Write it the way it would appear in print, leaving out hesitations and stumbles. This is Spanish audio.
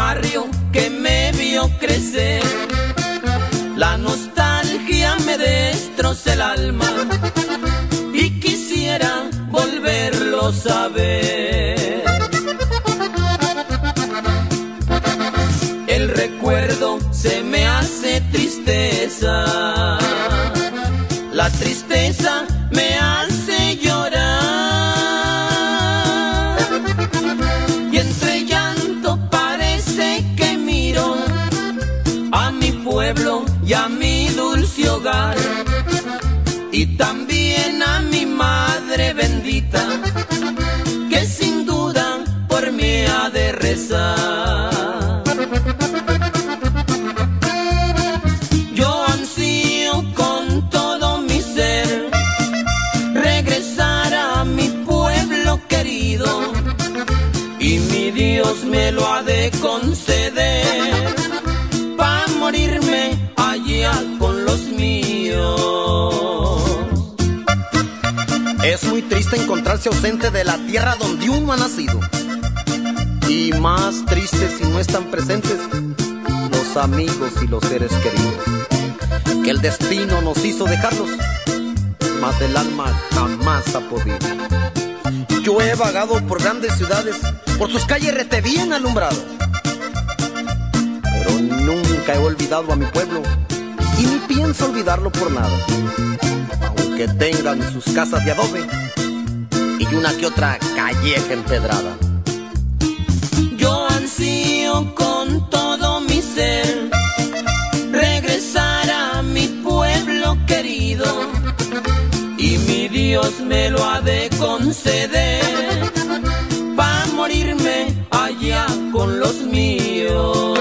barrio que me vio crecer. La nostalgia me destroza el alma y quisiera volverlos a ver. El recuerdo se me hace tristeza, la tristeza me hace llorar, y entre llanto parece que miro a mi pueblo y a mi dulce hogar, y también a mi madre bendita, que sin duda por mí ha de rezar. Yo ansío con todo mi ser regresar a mi pueblo querido, y mi Dios me lo ha de conceder, pa' morirme allá con los míos. Es muy triste encontrarse ausente de la tierra donde uno ha nacido, y más triste si no están presentes los amigos y los seres queridos, que el destino nos hizo dejarlos, mas del alma jamás ha podido. Yo he vagado por grandes ciudades, por sus calles rete bien alumbradas, pero nunca he olvidado a mi pueblo, y ni pienso olvidarlo por nada, aunque tengan sus casas de adobe y una que otra calleja empedrada. Yo ansío con todo mi ser regresar a mi pueblo querido, y mi Dios me lo ha de conceder, pa' morirme allá con los míos.